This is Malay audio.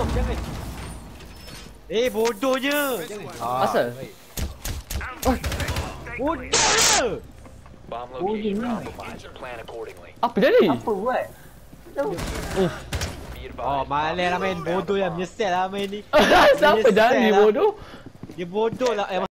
jangan. Bodohnya. Asal? Bodohnya. Bomb location compromised. Plan accordingly. Apa jadi? Apa buat? Be advised. Malah lah main bodoh yang menyesal lah main ni. Siapa jadi bodoh? Dia bodoh lah.